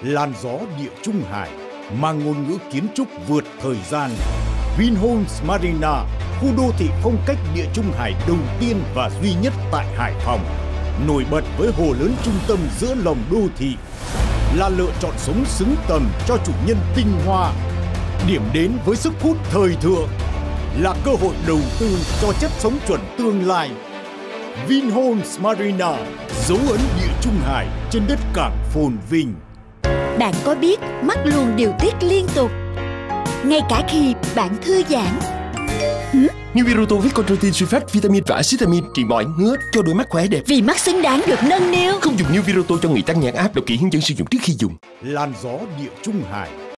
Làn gió địa Trung Hải mang ngôn ngữ kiến trúc vượt thời gian. Vinhomes Marina, khu đô thị phong cách địa Trung Hải đầu tiên và duy nhất tại Hải Phòng, nổi bật với hồ lớn trung tâm giữa lòng đô thị, là lựa chọn sống xứng tầm cho chủ nhân tinh hoa. Điểm đến với sức hút thời thượng, là cơ hội đầu tư cho chất sống chuẩn tương lai. Vinhomes Marina, dấu ấn địa Trung Hải trên đất cảng phồn vinh. Bạn có biết mắt luôn điều tiết liên tục, ngay cả khi bạn thư giãn. New Viruto với chondroitin sulfate, vitamin và acetamin trị mỏi ngứa cho đôi mắt khỏe đẹp. Vì mắt xứng đáng được nâng niu. Không dùng New Viruto cho người tăng nhãn áp, đọc kỹ hướng dẫn sử dụng trước khi dùng. Làn gió địa Trung Hải